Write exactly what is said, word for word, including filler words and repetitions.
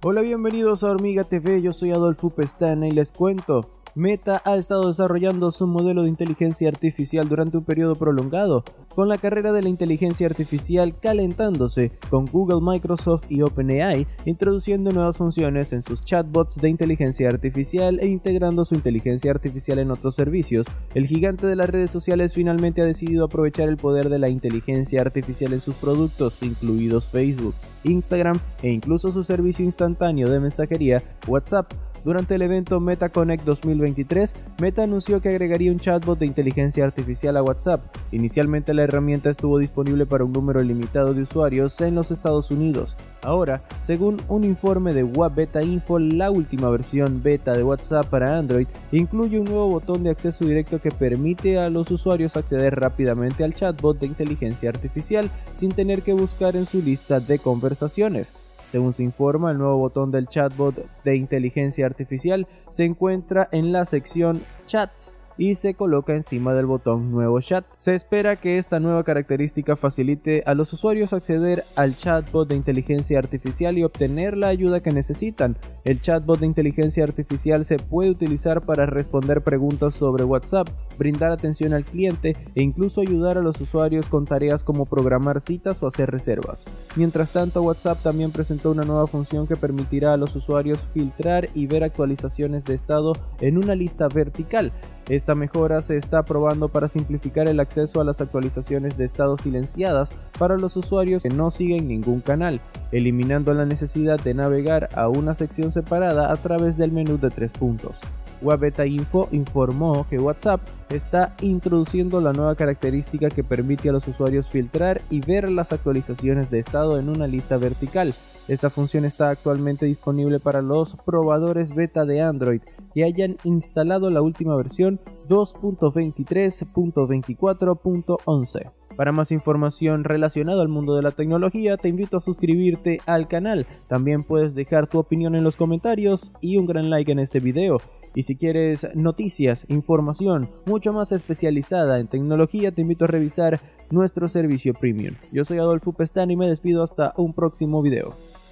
Hola, bienvenidos a Hormiga T V, yo soy Adolfo Pestana y les cuento. Meta ha estado desarrollando su modelo de inteligencia artificial durante un periodo prolongado, con la carrera de la inteligencia artificial calentándose, con Google, Microsoft y OpenAI introduciendo nuevas funciones en sus chatbots de inteligencia artificial e integrando su inteligencia artificial en otros servicios. El gigante de las redes sociales finalmente ha decidido aprovechar el poder de la inteligencia artificial en sus productos, incluidos Facebook, Instagram e incluso su servicio instantáneo de mensajería WhatsApp. Durante el evento MetaConnect dos mil veintitrés, Meta anunció que agregaría un chatbot de inteligencia artificial a WhatsApp. Inicialmente la herramienta estuvo disponible para un número limitado de usuarios en los Estados Unidos. Ahora, según un informe de WebBetaInfo, la última versión beta de WhatsApp para Android incluye un nuevo botón de acceso directo que permite a los usuarios acceder rápidamente al chatbot de inteligencia artificial sin tener que buscar en su lista de conversaciones. Según se informa, el nuevo botón del chatbot de inteligencia artificial se encuentra en la sección Chats y se coloca encima del botón Nuevo Chat. Se espera que esta nueva característica facilite a los usuarios acceder al chatbot de inteligencia artificial y obtener la ayuda que necesitan. El chatbot de inteligencia artificial se puede utilizar para responder preguntas sobre WhatsApp, brindar atención al cliente e incluso ayudar a los usuarios con tareas como programar citas o hacer reservas. Mientras tanto, WhatsApp también presentó una nueva función que permitirá a los usuarios filtrar y ver actualizaciones de estado en una lista vertical. Esta mejora se está probando para simplificar el acceso a las actualizaciones de estado silenciadas para los usuarios que no siguen ningún canal, eliminando la necesidad de navegar a una sección separada a través del menú de tres puntos. WebBetaInfo informó que WhatsApp está introduciendo la nueva característica que permite a los usuarios filtrar y ver las actualizaciones de estado en una lista vertical. Esta función está actualmente disponible para los probadores beta de Android que hayan instalado la última versión dos punto veintitrés punto veinticuatro punto once. Para más información relacionada al mundo de la tecnología, te invito a suscribirte al canal. También puedes dejar tu opinión en los comentarios y un gran like en este video. Y si quieres noticias, información mucho más especializada en tecnología, te invito a revisar nuestro servicio premium. Yo soy Adolfo Pestana y me despido hasta un próximo video.